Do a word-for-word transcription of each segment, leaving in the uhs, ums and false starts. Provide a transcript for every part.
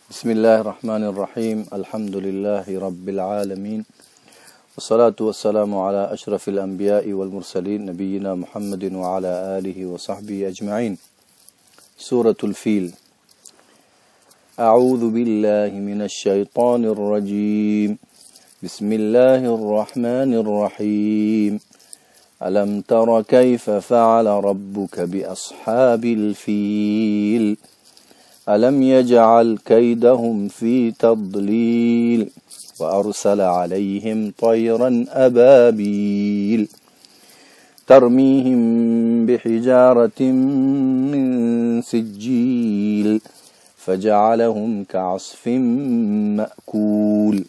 بسم الله الرحمن الرحيم. الحمد لله رب العالمين، والصلاة والسلام على أشرف الأنبياء والمرسلين نبينا محمد وعلى آله وصحبه أجمعين. سورة الفيل. أعوذ بالله من الشيطان الرجيم. بسم الله الرحمن الرحيم. ألم تر كيف فعل ربك بأصحاب الفيل ألم يجعل كيدهم في تضليل وأرسل عليهم طيرا أبابيل ترميهم بحجارة من سجيل فجعلهم كعصف مأكول.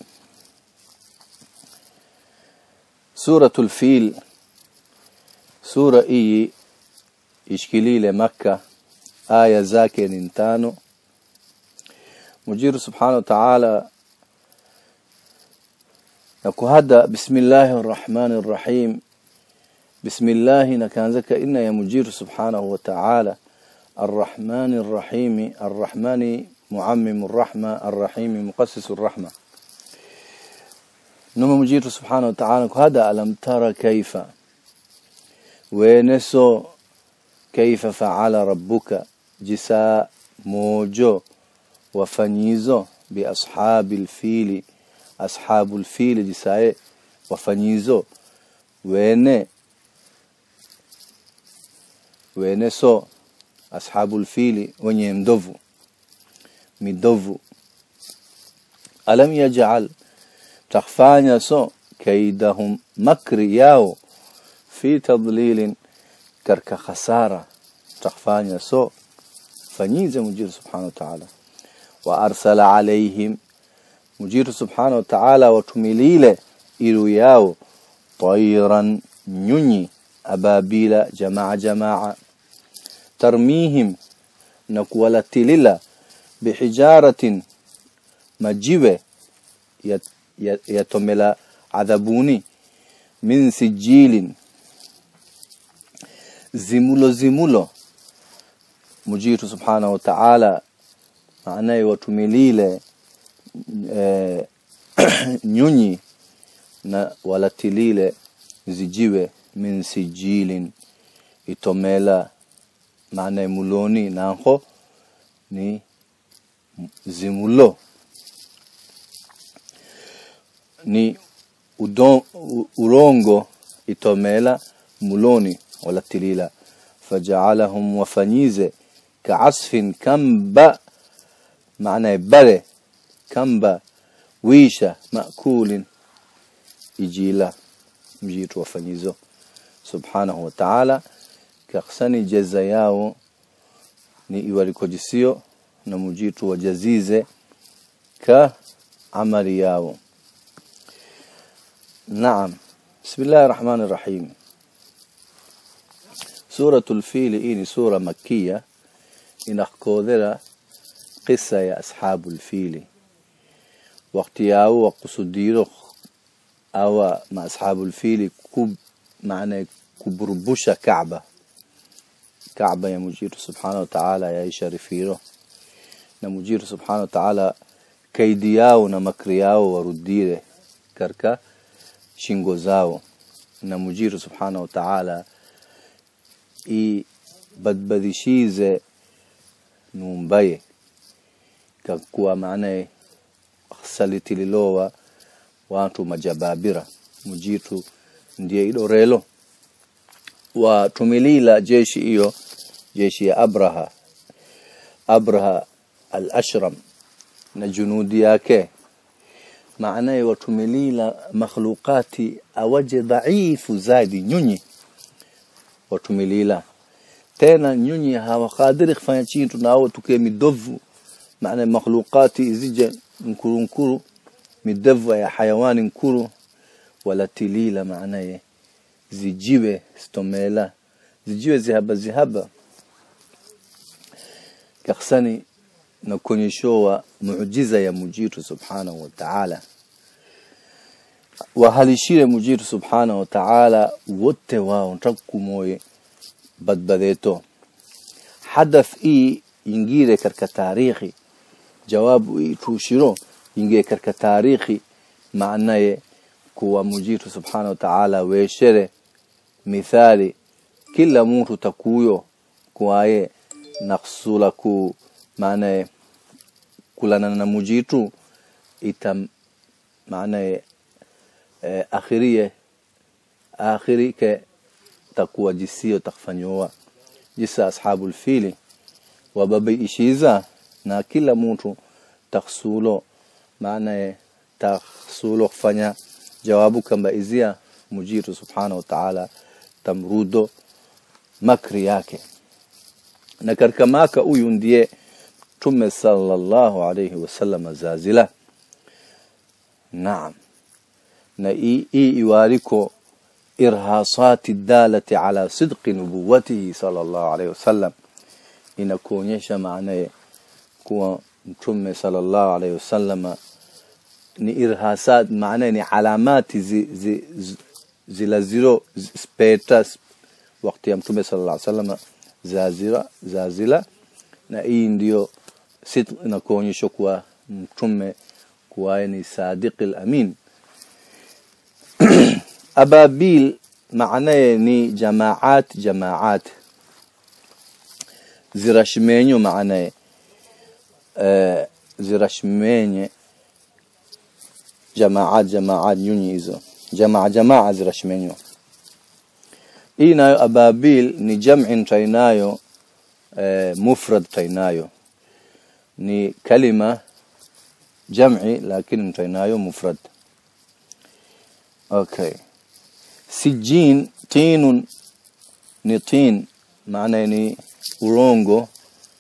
سورة الفيل سورة إي إشكليل مكة، آية زاكي ننتانو. مجير سبحانه وتعالى نكوهدا بسم الله الرحمن الرحيم. بسم الله نكان زكا إن يا مجير سبحانه وتعالى الرحمن الرحيم. الرحمن معمم الرحمة، الرحيم مقسس الرحمة. نما مجير سبحانه وتعالى نكوهدا ألم ترى كيف ونسو كيف فعل ربك جساء موجو وفنيزو بأصحاب الفيل. أصحاب الفيل جساء وفنيزو وين وينسو أصحاب الفيل ونيمدوفو مدوفو. ألم يجعل تخفانيا سو كيدهم مكر ياو في تضليل كرك خسارة تخفانيا سو فنيزة مجير سبحانه وتعالى. وأرسل عليهم مجير سبحانه وتعالى وتمليل إلوياو طيرا نيني أبابيل جماعة جماعة ترميهم نكولت للا بحجارة مجيبة يتمل عذبوني من سجيل زمولو زمولو. مجير سبحانه وتعالى معناه وتمليله nyunyi na walatilile zijiwe min sijilin itomela maana muloni nanho ni zimulo ni udon urongo itomela muloni walatilila faja'alahum wafanize ka'asfin kamba maana bare kamba wisha makulin ijila. mjitu wafanyizo subhanahu wa ta'ala kaksani jaza yao ni iwalikojisio na mjitu wajazize ka amali yao. Naam. Bismillahir Rahmanir Rahim. Suratul Fil ini sura makkiya inakodera قصة يا أصحاب الفيل وقت ياو وقصديرو أو مع أصحاب الفيل كوب معنى كبربوشة كعبة كعبة يا مجير سبحانه وتعالى يا شرفيرو نمجير سبحانه وتعالى كيدياو نمكرياو ورديره كركا شنغوزاو نمجير سبحانه وتعالى إي بدبدشيزة نومبايه kwa maana saliti lilowa watu majababira mujitu ndiye idorelo wa tumilila jeshi hiyo jeshi ya Abraha Abraha al-Ashram na junudi yake maana watumilila makhluqati awaje dhaifu zaidi nyunyi watumilila tena nyunyi hawakadiri kufanya chintu nao tukemidovu معنى مخلوقات زج نكرو نكرو مدفع يا حيوان نكرو ولا تليل معناه زجيبه استميلا زجيبه ذهب ذهب كخسني نكون شو معجزة يا مجير سبحانه وتعالى. وهل يشير مجير سبحانه وتعالى وتوا نتركوا موي بدبديتو حدث إيه ينجيري كرك تاريخي jawabu itushiro inge karka tarikhi maanaye kuwa mujitu subhanahu wa ta'ala weshere mithali kila mtu takuyo kuaye naqsula ku maanaye kulana na mujitu itam maanaye eh, akhiriye akhiri ke takuwa jisio takfanyowa jisa ashabul fili wababi ishiza na kila mtu takhsulo maana takhsulo kufanya jawabu kamba izia mujitu subhanahu wa ta'ala tamrudo makri yake na katika maka huyu ndiye Mtume sallallahu alayhi wasallam zazila. Naam, na hii iwariko irhasati dalati ala sidqi nubuwatihi sallallahu alayhi wasallam, inakuonyesha maana kuwa Mtume sallallahu alayhi wasallam ni irhasat, maana ni alamati zi, zi, zi, zila zero spetas wakati ya Mtume sallallahu alayhi wasallam zazira zazila, na hii ndio sidq inakuonyesha kuwa Mtume kuwa ni sadiq al-amin. Ababil maana ni jamaat jamaat zirashmenyo maana uh, zirashmenye jamaat jamaat nyunyi hizo jamaa jamaa zirashmenyo. Hii nayo ababil ni jam'in tainayo uh, mufrad tainayo ni kalima jam'i lakini tainayo mufrad. Okay. Sijin tinun ni tin maana ni urongo.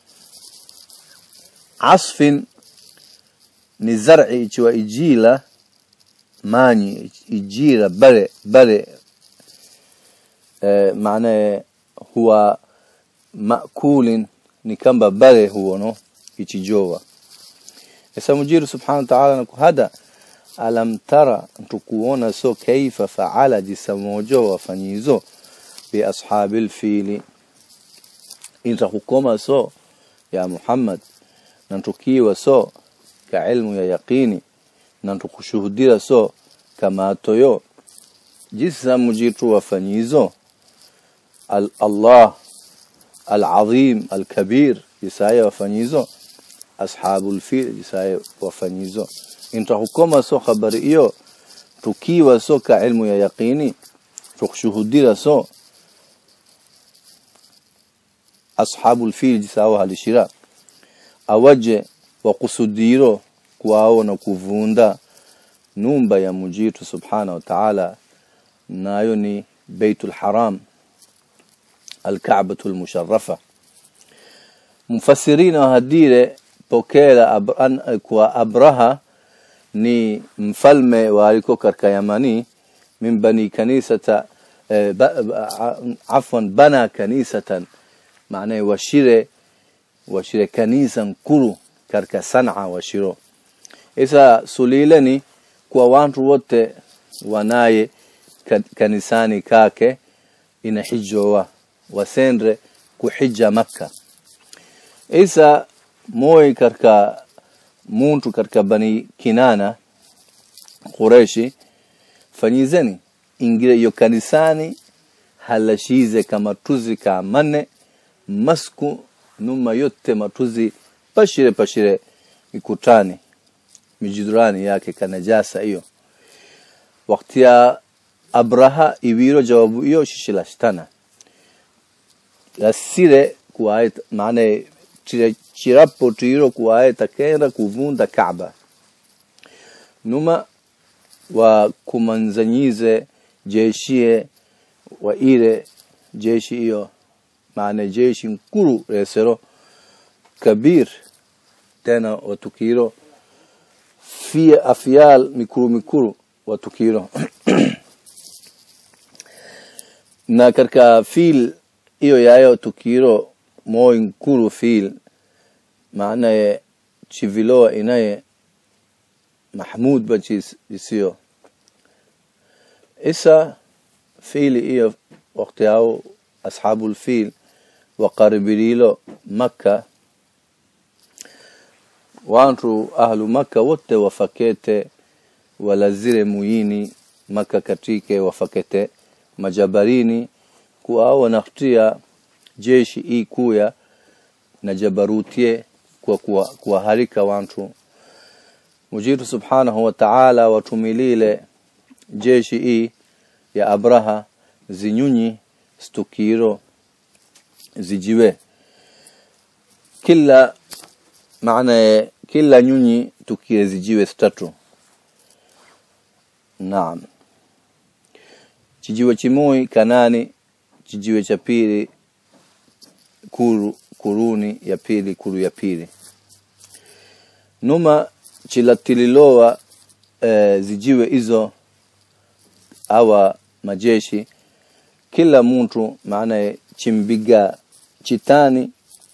Asfin ni zar'i ichiwa ijila manyi ijira bare bare eh, maana huwa makulin ni kamba bare huo no ichijowa. Esa mujiru subhanahu wa ta'ala nakuhada alam tara ntukuona so kaifa faala jisamojo wafanyizo bi ashabil fili, inta hukoma so ya Muhammad nantukiwa so ka ilmu ya yaqini nantukushuhudira so kama toyo jisa mujitu wafanyizo al Allah al-azim al-kabir jisaya wafanyizo ashabul fil jisaya wafanyizo. Inta hukoma so habari hiyo tukiwa so ka ilmu ya yaqini tukushuhudira so ashabul fil jisawa halishira awaje wa kusudiro kwao na kuvunda numba ya mujitu subhanahu wa ta'ala, nayo ni Baitul Haram al-Ka'batul Musharrafa. Mufassirina hadire pokela abran kwa Abraha ni mfalme waliko katika Yamani min bani kanisata eh, ba, afwan bana kanisatan maana washire washire kanisa nkuru katika Sanaa washiro. Isa sulilani kwa watu wote wanaye kanisani kake inahijowa wasendre kuhija Makka. Isa moi katika muntu katika bani Kinana Quraishi fanyizeni ingire yo kanisani halashize kama tuzi ka mane masku numa yote matuzi pashire pashire ikutani mijidurani yake kanajasa hiyo. Wakati ya Abraha iwiro jawabu hiyo shishilashtana yasire kuwae maana chirapo tiro kuwae takenda kuvunda Kaaba numa wa kumanzanyize jeshie wa ile jeshi hiyo maana jeshi nkuru resero kabir tena watukiro fi afyal mikuru mikuru watukiro na katika fil hiyo yayo tukiro mo nkuru fil maana chivilo inaye Mahmud bachis isio isa fil hiyo wakati yao ashabul fil وقربيلو مكة wantu ahlu Maka wote wafakete walazire muini Maka katike wafakete majabarini kuwa wanafutia jeshi hii kuya na jabarutie kwa kuwaharika wantu. Mujitu subhanahu wa ta'ala watumilile jeshi hii ya Abraha zinyunyi stukiro zijiwe kila maana kila nyunyi tukire zijiwe statu. Naam. Chijiwe chimoi Kanani, chijiwe cha pili kuru kuruni ya pili kuru ya pili. Numa chilatililowa e, zijiwe hizo awa majeshi kila mtu maana chimbiga chitani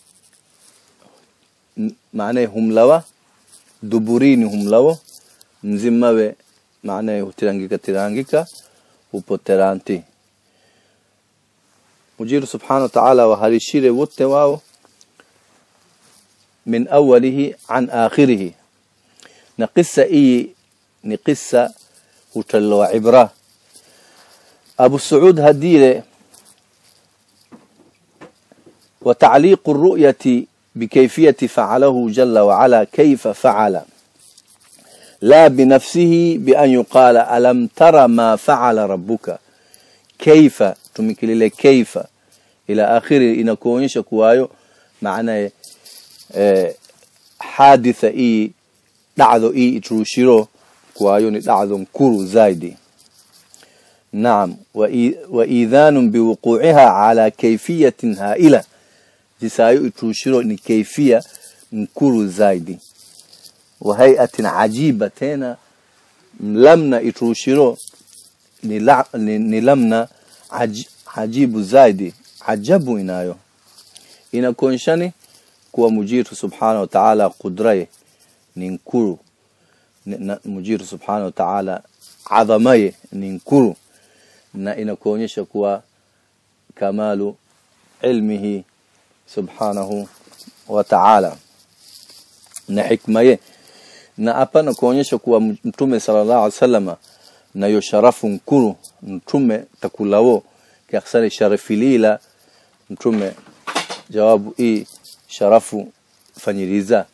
maana humlawa duburini humlawa mzimawe maana hutirangika tirangika upoteranti. Mujiru subhanahu wa ta'ala waharishire wote wao min awalihi an akhirihi. Na qissa hii ni qissa hutaloa ibra. Abu Saud hadire وتعليق الرؤية بكيفية فعله جل وعلا كيف فعل لا بنفسه بأن يقال ألم ترى ما فعل ربك كيف تمكلله كيف إلى آخره inakuonyesha kuwayo maana eh, haditha hii da'dho hii itushiro kuwayo ni da'dho mkuru zaidi. نعم وإذان بوقوعها على كيفية هائلة jisayo itushiro ni كيفية mkuru zaidi وهيئة عجيبة tena lamna itushiro ni, la, ni, ni lamna aj, ajibu zaidi ajabu inayo inakonshani kuwa Mujitu subhanahu wa ta'ala kudraye ni mkuru Mujitu subhanahu wa ta'ala adhamaye ni mkuru na inakuonyesha kuwa kamalu ilmihi subhanahu wa ta'ala na hikmaye na hapa na kuonyesha kuwa mtume sallallahu alaihi wasallam na yo sharafu mkuru mtume takulawo kiaksari sharafilila mtume jawabu hii sharafu fanyiriza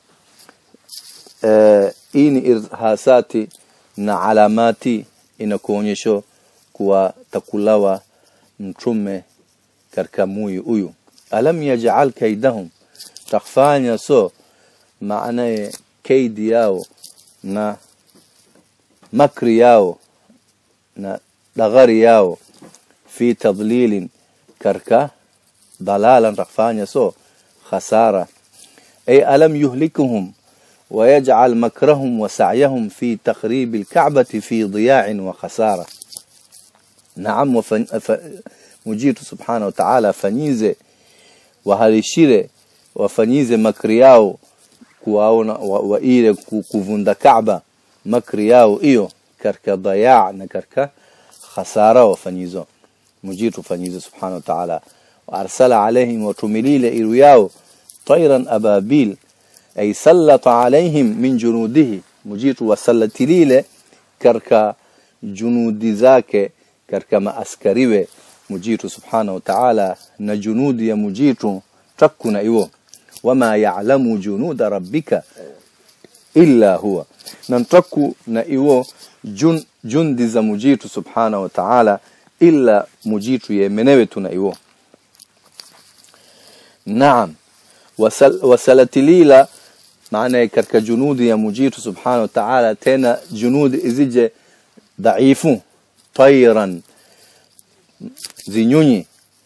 eh hii ni irhasati na alamati inakuonyesha kuwa takulawa mtume katika muyu huyu. Alam yaj'al kaidahum takfanya so maana kaidi yao na makri yao na dagari yao fi tadlilin karka dalalan takfanya so khasara ay alam yuhlikuhum ويجعل مكرهم وسعيهم في تخريب الكعبة في ضياع وخسارة. نعم وفن... ف... Mujitu subhanahu wa ta'ala fanyize waharishire wafanyize makri yao kuwaona waile wa kuvunda Kaaba makri yao hiyo katika dayaa na katika khasara wafanyizo. Mujitu fanyize subhanahu wa ta'ala wa arsala alaihim wa tumilile iru yao tayran ababil ay sallata alaihim min junudihi. Mujitu wasallatilile katika junudi zake katika maaskariwe Mujitu subhanahu wa ta'ala na junudi ya Mujitu takuna iwo wama ya'lamu junuda rabbika illa huwa na taku na iwo jun, jundi za Mujitu subhanahu wa ta'ala illa Mujitu yemenewe tuna iwo. Naam wasal, wasalatilila maana katika junudi ya Mujitu subhanahu wa ta'ala tena junudi izije dhaifu tayran zinyunyi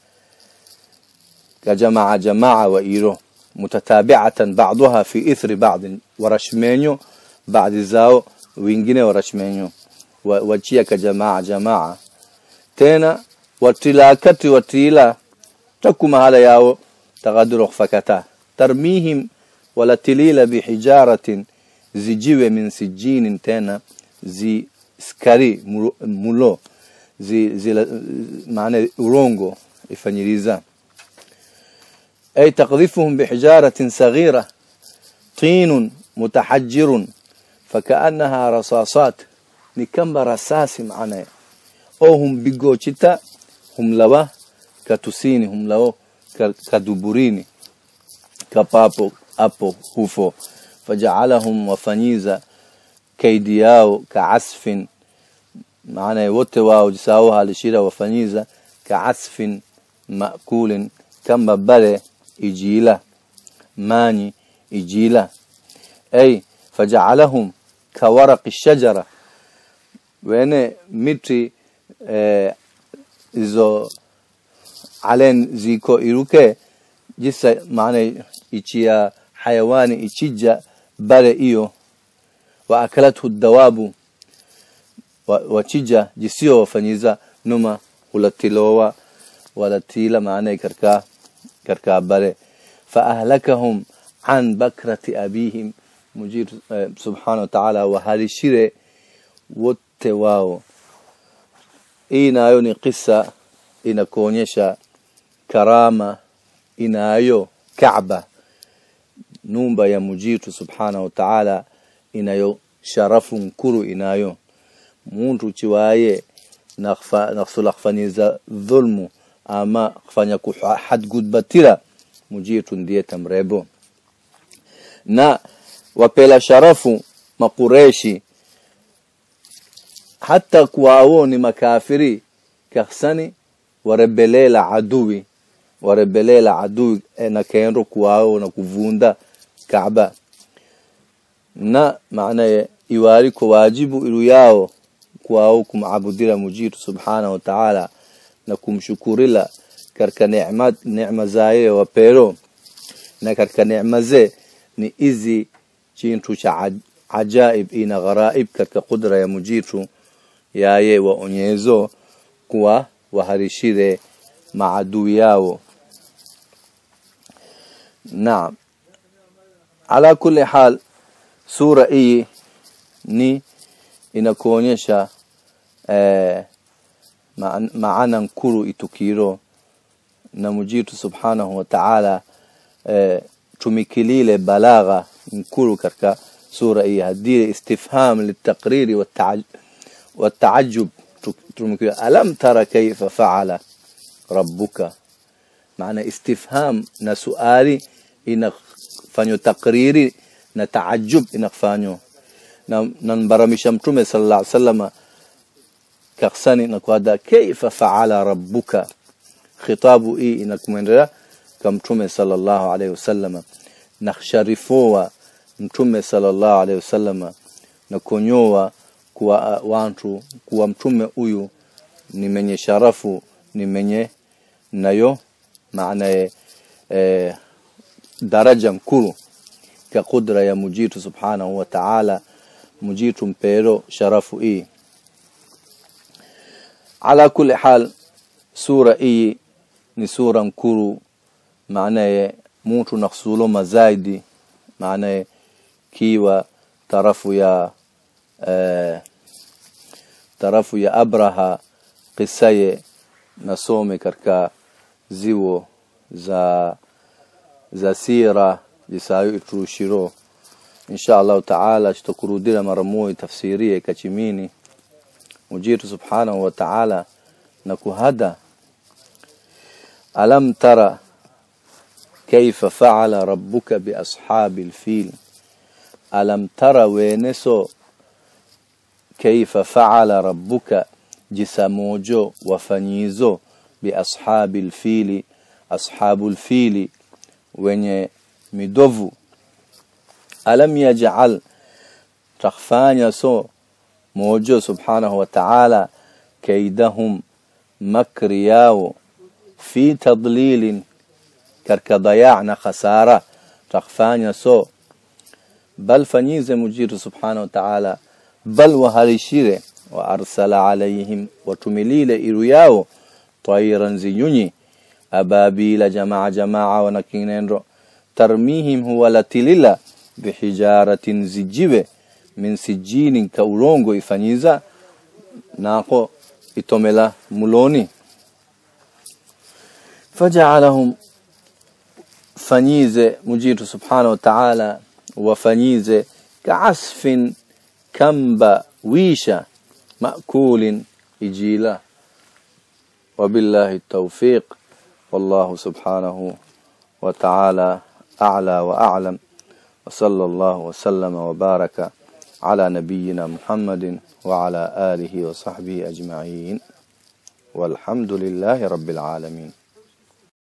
كجماعة جماعة وإيرو متتابعة بعضها في إثر بعض ورشمينيو بعد زاو وينجيني ورشمينيو وجيا كجماعة جماعة تينا وتلاكت وتيلا تكما هذا ياو تغادر فكتا ترميهم ولا تليل بحجارة زجيوة من سجين تينا زي سكري مولو زي زي معنى أورونغو يفنيريزا أي تقذفهم بحجارة صغيرة طين متحجر فكأنها رصاصات نكمب رصاص معنا او هم بيجوچتا هم لوا كتسيني هم لوا كدبريني كبابو أبو هوفو فجعلهم وفنيزا كيدياو كعسف معنى وتواو جساوها لشيرا وفنيزا كعسف مأكول كم ببالي إجيلة ماني إجيلة أي فجعلهم كورق الشجرة وأنا متري اه إذا علين زيكو إيروكي جسا معنى إيشيا حيواني إيشيجا بالي إيو وأكلته الدواب وتيجا جسيو وفنيزا نما ولا تلووا ولا تيلا معنى كركا كركا بالي فأهلكهم عن بكرة أبيهم مجير سبحانه وتعالى وهذه الشيء وتواو إينا يوني قصة إنا كونيشا كرامة إنا يو كعبة نومبا يا مجير سبحانه وتعالى إنا يو شرف كرو إنا يو مونتو تشوايه نخفا نخسل خفانيزا ظلم أما خفانيا كو حد قد بطيرا مجير ديتا مريبو na wapela sharafu makureshi hata kuwao ni makafiri kakhsani warebelela adui warebelela adui na kaenro kuwao na kuvunda Kaaba na maana iwari kwa wajibu ilu yao kuwao kumabudira Mujir subhanahu wa ta'ala na kumshukurila karka neema neema zaye wapero na karka neema ze ni izi chintu cha ajaib ina gharaib katika kudra ya Mujitu yaye wa onyezo kuwa waharishire maadui yao. Naam, ala kulli hal sura hii ni inakuonyesha eh, maana nkuru itukiro na Mujitu subhanahu wa ta'ala eh, tumikilile balagha nkuru katika sura hii hadire istifham litaqriri والتعجب tumikilile alam tara kayfa fa'ala rabbuka maana istifham na suali inafanyo takriri na taajub inafanyo na nanbaramisha mtume sallallahu alaihi wasallam kaksani na kwada kayfa fa'ala rabbuka khitabu hii inakumendea mtume sallallahu alayhi wasallam nakhsharifuwa mtume sallallahu alayhi wasallam na konyoa kwa watu kwa mtume huyu ni mwenye sharafu ni mwenye nayo maana eh, daraja nkuru ka kudra ya Mujitu subhanahu wa ta'ala Mujitu mpero sharafu hii ala kulli hal sura hii ni sura nkuru maana mtu nakhsulo mazaidi maana kiwa tarafu ya eh, tarafu ya Abraha qisaye nasome katika ziwo za za sira lisayo itushiro insha Allah taala tutakurudira mara moja tafsiria kachimini Mujitu subhanahu wa ta'ala na kuhada alam tara كيف فعل ربك بأصحاب الفيل ألم ترى وينسو كيف فعل ربك جسموجو وفنيزو بأصحاب الفيل أصحاب الفيل وين مدوفو ألم يجعل تخفانيا سو موجو سبحانه وتعالى كيدهم مكرياو في تضليل كرك ضياعنا خسارة تخفانيا سو بل فنيز مجير سبحانه وتعالى بل وهرشيره وأرسل عليهم وتمليل إرياو طيرا زيوني أبابيل جماعة جماعة ونكينين ترميهم هو لتللا بحجارة زجيبة من سجين كولونغو إفنيزا ناقو إتوملا ملوني فجعلهم فنيز مجير سبحانه وتعالى wafanyize kaasfin kamba wisha makulin ijila. Wabillahi tawfiq, wallahu subhanahu wa ta'ala a'la wa a'lam, wa sallallahu wa sallama wa baraka ala nabiyyina Muhammadin wa ala alihi wa sahbihi ajma'in, walhamdulillahi rabbil alamin.